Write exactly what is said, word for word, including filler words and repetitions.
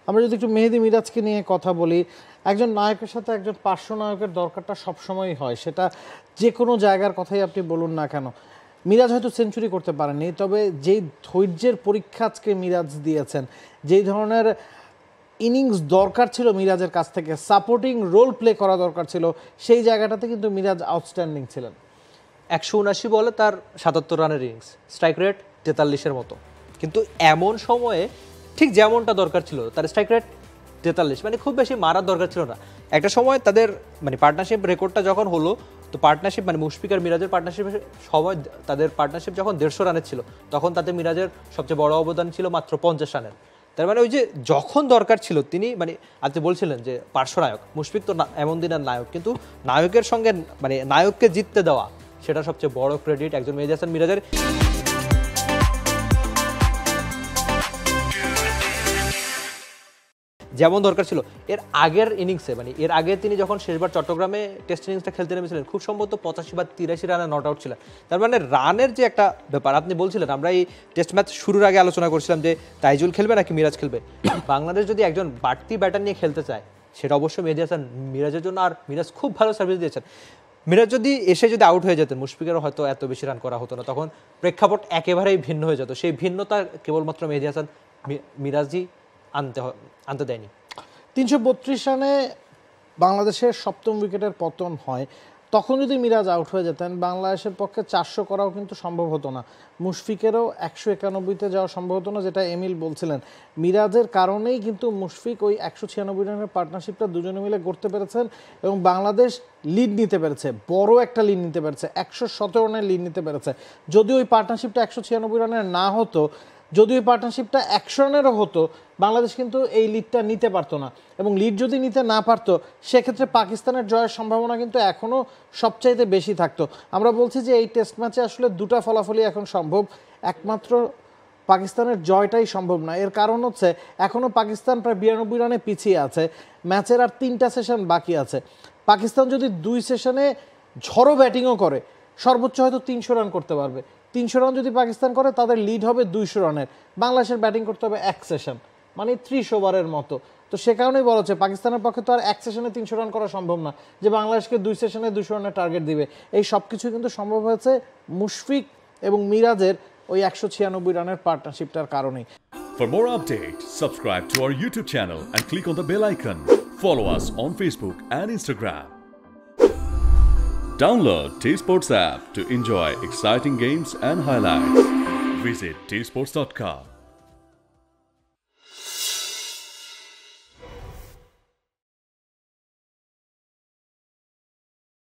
আমরা যদি একটু মেহেদী মিরাজকে নিয়ে কথা বলি, একজন নায়কের সাথে একজন পার্শ্ব নায়কের দরকারটা সবসময়ই হয়, সেটা যে কোনো জায়গার কথাই আপনি বলুন না কেন। মিরাজ হয়তো সেঞ্চুরি করতে পারেননি, তবে যেই ধৈর্যের পরীক্ষা আজকে মিরাজ দিয়েছেন, যেই ধরনের ইনিংস দরকার ছিল মিরাজের কাছ থেকে, সাপোর্টিং রোল প্লে করা দরকার ছিল, সেই জায়গাটাতে কিন্তু মিরাজ আউটস্ট্যান্ডিং ছিলেন। একশো উনাশি বলে তার সাতাত্তর রানের ইনিংস, স্ট্রাইক রেট তেতাল্লিশের মতো, কিন্তু এমন সময়ে ঠিক যেমনটা দরকার ছিল তার স্ট্রাইক রেট তেতাল্লিশ, মানে খুব বেশি মারার দরকার ছিল না। একটা সময় তাদের মানে পার্টনারশিপ রেকর্ডটা যখন হলো, তো পার্টনারশিপ মানে মুশফিক আর মিরাজের পার্টনারশিপের সময়, তাদের পার্টনারশিপ যখন দেড়শো রানের ছিল, তখন তাতে মিরাজের সবচেয়ে বড় অবদান ছিল মাত্র পঞ্চাশ রানের। তার মানে ওই যে যখন দরকার ছিল তিনি, মানে আপনি বলছিলেন যে পার্শ্বনায়ক, মুশফিক তো এমন দিনের নায়ক, কিন্তু নায়কের সঙ্গে মানে নায়ককে জিততে দেওয়া, সেটা সবচেয়ে বড় ক্রেডিট একজন মেহেদী হাসান মিরাজের। যেমন দরকার ছিল এর আগের ইনিংসে, মানে এর আগে তিনি যখন শেষবার চট্টগ্রামে টেস্ট ইনিংসটা খেলতে নেমেছিলেন, খুব সম্ভবত পঁচাশি বা তিরাশি রানে নট আউট ছিলেন। তার মানে রানের যে একটা ব্যাপার আপনি বলছিলেন, আমরা এই টেস্ট ম্যাচ শুরুর আগে আলোচনা করছিলাম যে তাইজুল খেলবে নাকি মিরাজ খেলবে। বাংলাদেশ যদি একজন বাড়তি ব্যাটার নিয়ে খেলতে চায়, সেটা অবশ্যই মেহেদী হাসান মিরাজের জন্য। আর মিরাজ খুব ভালো সার্ভিস দিয়েছেন। মিরাজ যদি এসে যদি আউট হয়ে যেতেন, মুশফিকেরও হয়তো এত বেশি রান করা হতো না, তখন প্রেক্ষাপট একেবারেই ভিন্ন হয়ে যেত। সেই ভিন্নতা কেবলমাত্র মেহেদী হাসান মিরাজই আনতে আনতে দেয়নি। তিনশো বত্রিশ রানে বাংলাদেশের সপ্তম উইকেটের পতন হয়, তখন যদি মিরাজ আউট হয়ে যেতেন, বাংলাদেশের পক্ষে চারশো করাও কিন্তু সম্ভব হতো না। মুশফিকেরও একশো একানব্বইতে যাওয়া সম্ভব হতো না, যেটা এমিল বলছিলেন। মিরাজের কারণেই কিন্তু মুশফিক ওই একশো ছিয়ানব্বই রানের পার্টনারশিপটা দুজনে মিলে করতে পেরেছেন এবং বাংলাদেশ লিড নিতে পেরেছে, বড় একটা লিড নিতে পেরেছে, একশো সতেরো রানের লিড নিতে পেরেছে। যদি ওই পার্টনারশিপটা একশো ছিয়ানব্বই রানের না হতো, যদি ওই পার্টনারশিপটা একশো রানেরও হতো, বাংলাদেশ কিন্তু এই লিডটা নিতে পারতো না। এবং লিড যদি নিতে না পারতো, সেক্ষেত্রে পাকিস্তানের জয়ের সম্ভাবনা কিন্তু এখনও সবচাইতে বেশি থাকতো। আমরা বলছি যে এই টেস্ট ম্যাচে আসলে দুটা ফলাফলই এখন সম্ভব, একমাত্র পাকিস্তানের জয়টাই সম্ভব না। এর কারণ হচ্ছে এখনও পাকিস্তান প্রায় বিরানব্বই রানে পিছিয়ে আছে, ম্যাচের আর তিনটা সেশন বাকি আছে। পাকিস্তান যদি দুই সেশনে ঝড়ো ব্যাটিংও করে, সর্বোচ্চ হয়তো তিনশো রান করতে পারবে। তিনশো রান যদি পাকিস্তান করে, তাদের লিড হবে দুইশো রানের। বাংলাদেশের ব্যাটিং করতে হবে এক সেশন, মানে ত্রিশ ওভারের মতো। তো সে কারণেই বলা হচ্ছে পাকিস্তানের পক্ষে তো আর এক সেশনে তিনশো রান করা সম্ভব না, যে বাংলাদেশকে দুই সেশনে দুশো রানের টার্গেট দিবে। এই সব কিছু কিন্তু সম্ভব হয়েছে মুশফিক এবং মিরাজের ওই একশো ছিয়ানব্বই রানের পার্টনারশিপটার কারণেই। For more updates, subscribe to our YouTube channel and click on the bell icon. Follow us on Facebook and Instagram. Download T Sports app to enjoy exciting games and highlights. Visit t sports dot com.